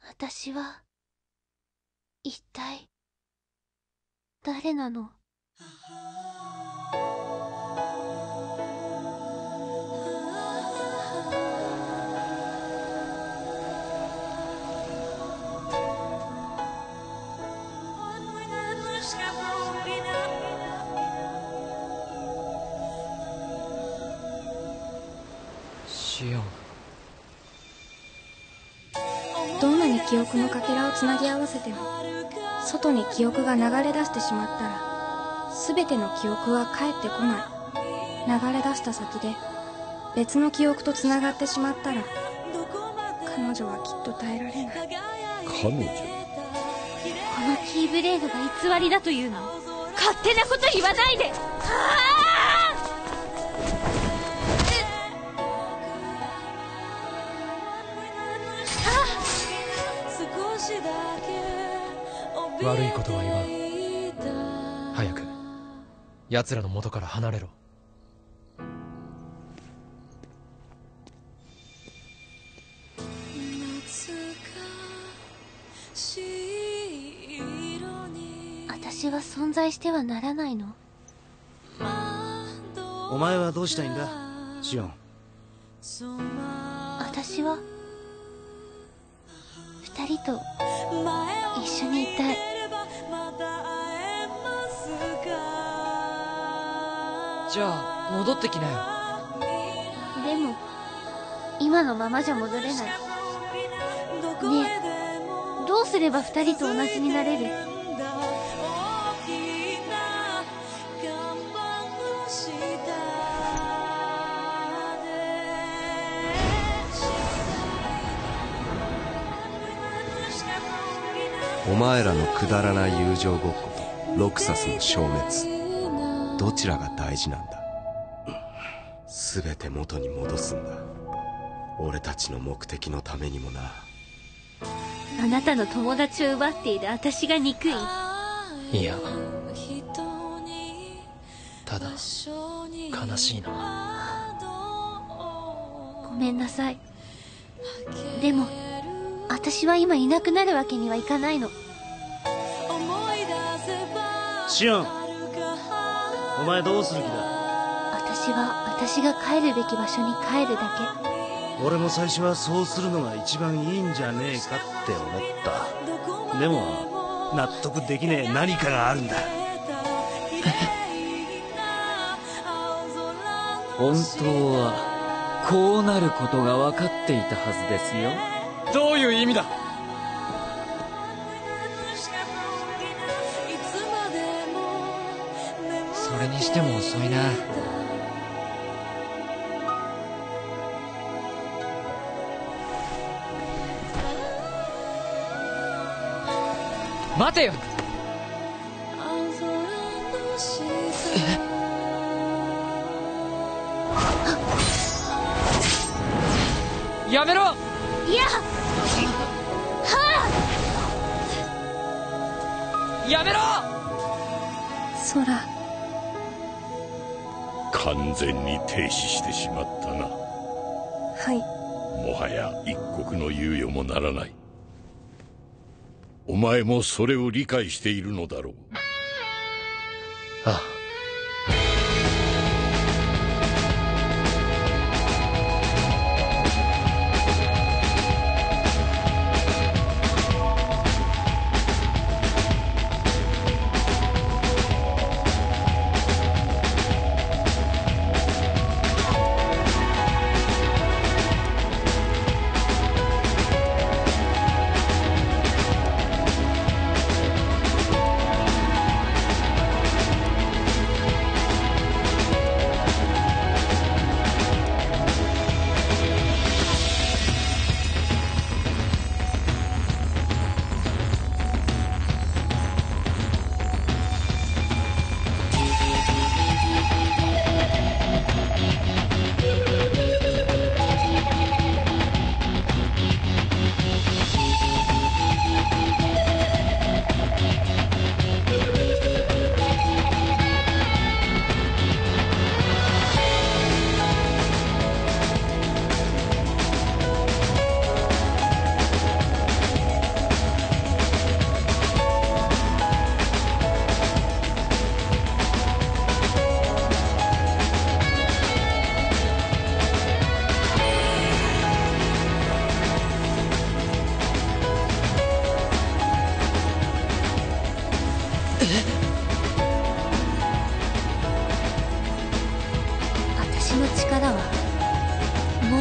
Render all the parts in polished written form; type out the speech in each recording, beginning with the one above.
私は一体誰なの？ シオン。 どんなに記憶のかけらをつなぎ合わせても、外に記憶が流れ出してしまったら、全ての記憶は帰ってこない。流れ出した先で別の記憶とつながってしまったら、彼女はきっと耐えられない。 彼女？ このキーブレードが偽りだというの？勝手なこと言わないで！ 悪いことは言わん。早く奴らの元から離れろ。 私は存在してはならないの？ お前はどうしたいんだ、シオン。 私は二人と一緒にいたい。 じゃあ戻ってきなよ。 でも今のままじゃ戻れない。ねえ、どうすれば二人と同じになれる？ お前らのくだらない友情ごっことロクサスの消滅、どちらが大事なんだ？全て元に戻すんだ。俺たちの目的のためにもな。 あなたの友達を奪っている私が憎い？ いや、ただ悲しいな。 ごめんなさい。でも私は今いなくなるわけにはいかないの。 シオン、お前どうする気だ？ 私は私が帰るべき場所に帰るだけ。俺も最初はそうするのが一番いいんじゃねえかって思った。でも納得できねえ何かがあるんだ。 本当はこうなることが分かっていたはずですよ。 どういう意味だ？それにしても遅いな。待てよ。やめろ。 いや、 やめろ。 空、 完全に停止してしまったな。 はい。 もはや一刻の猶予もならない。お前もそれを理解しているのだろう。 ああ。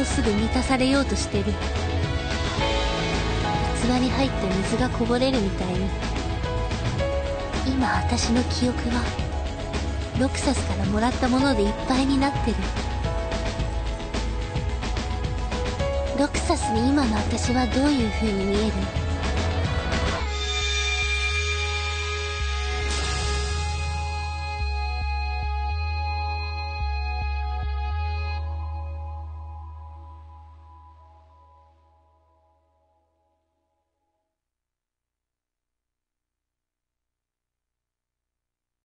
うすぐ満たされようとしてる。器に入った水がこぼれるみたいに、今私の記憶はロクサスからもらったものでいっぱいになってる。ロクサスに今の私はどういう風に見える？